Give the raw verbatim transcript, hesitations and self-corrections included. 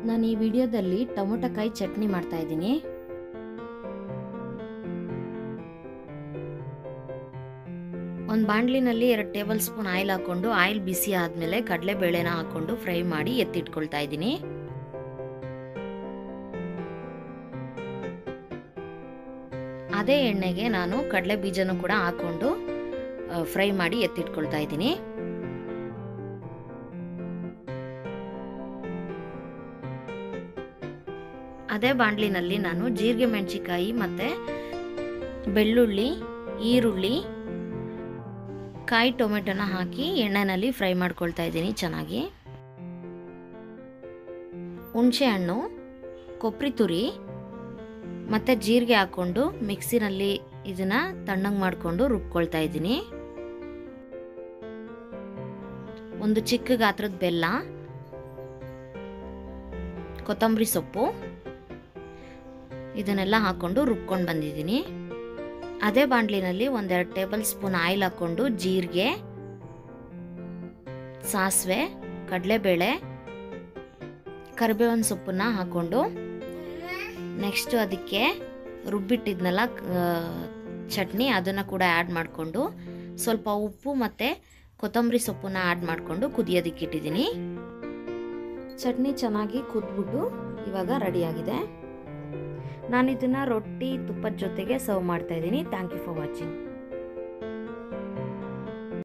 ನಾನು ಈ ವಿಡಿಯೋದಲ್ಲಿ ಟೊಮೊಟೊಕಾಯಿ ಚಟ್ನಿ ಮಾಡ್ತಾ ಇದ್ದೀನಿ. ಒಂದು ಬಾಣಲಿನಲ್ಲಿ ಎರಡು ಟೇಬಲ್ ಸ್ಪೂನ್ ಆಯಿಲ್ ಹಾಕೊಂಡು ಆಯಿಲ್ ಬಿಸಿ ಆದಮೇಲೆ ಕಡಲೆಬೇಳೆನ ಹಾಕೊಂಡು ಫ್ರೈ ಮಾಡಿ ಎತ್ತಿಟ್ಕೊಳ್ತಾ ಇದ್ದೀನಿ. ಅದೇ ಎಣ್ಣೆಗೆ ನಾನು ಕಡಲೆ ಬೀಜನೂ ಕೂಡ ಹಾಕೊಂಡು ಫ್ರೈ ಮಾಡಿ ಎತ್ತಿಟ್ಕೊಳ್ತಾ ಇದ್ದೀನಿ. ಅದೇ ಬಾಣಲಿನಲ್ಲಿ ನಾನು ಜೀರಿಗೆ ಮೆಣಸಿನಕಾಯಿ ಮತ್ತು ಬೆಳ್ಳುಳ್ಳಿ, ಈರುಳ್ಳಿ, ಕಾಯಿ ಟೊಮೆಟೊನ ಹಾಕಿ ಎಣ್ಣೆನಲ್ಲಿ ಫ್ರೈ ಮಾಡ್ಕೊಳ್ತಾ ಇದ್ದೀನಿ ಚೆನ್ನಾಗಿ. ಹುಣಸೆ ಹಣ್ಣು, ಕೊಬ್ಬರಿ ತುರಿ ಮತ್ತು ಜೀರಿಗೆ ಹಾಕ್ಕೊಂಡು ಮಿಕ್ಸಿನಲ್ಲಿ ಇದನ್ನು ತಣ್ಣಗೆ ಮಾಡಿಕೊಂಡು ರುಬ್ಕೊಳ್ತಾ ಇದ್ದೀನಿ. ಒಂದು ಚಿಕ್ಕ ಗಾತ್ರದ ಬೆಲ್ಲ, ಕೊತ್ತಂಬರಿ ಸೊಪ್ಪು ಇದನ್ನೆಲ್ಲ ಹಾಕ್ಕೊಂಡು ರುಬ್ಕೊಂಡು ಬಂದಿದ್ದೀನಿ. ಅದೇ ಬಾಣಲಿನಲ್ಲಿ ಒಂದೆರಡು ಟೇಬಲ್ ಸ್ಪೂನ್ ಆಯಿಲ್ ಹಾಕ್ಕೊಂಡು ಜೀರಿಗೆ, ಸಾಸಿವೆ, ಕಡಲೆಬೇಳೆ, ಕರಿಬೇವಿನ ಸೊಪ್ಪನ್ನ ಹಾಕ್ಕೊಂಡು ನೆಕ್ಸ್ಟ್ ಅದಕ್ಕೆ ರುಬ್ಬಿಟ್ಟಿದ್ನಲ್ಲ ಚಟ್ನಿ ಅದನ್ನು ಕೂಡ ಆ್ಯಡ್ ಮಾಡಿಕೊಂಡು ಸ್ವಲ್ಪ ಉಪ್ಪು ಮತ್ತು ಕೊತ್ತಂಬರಿ ಸೊಪ್ಪನ್ನ ಆ್ಯಡ್ ಮಾಡಿಕೊಂಡು ಕುದಿಯೋದಕ್ಕೆ ಇಟ್ಟಿದ್ದೀನಿ. ಚಟ್ನಿ ಚೆನ್ನಾಗಿ ಕುದ್ಬಿಟ್ಟು ಇವಾಗ ರೆಡಿಯಾಗಿದೆ. ನಾನು ಇದನ್ನು ರೊಟ್ಟಿ ತುಪ್ಪದ ಜೊತೆಗೆ ಸರ್ವ್ ಮಾಡ್ತಾ ಇದ್ದೀನಿ. Thank you for watching.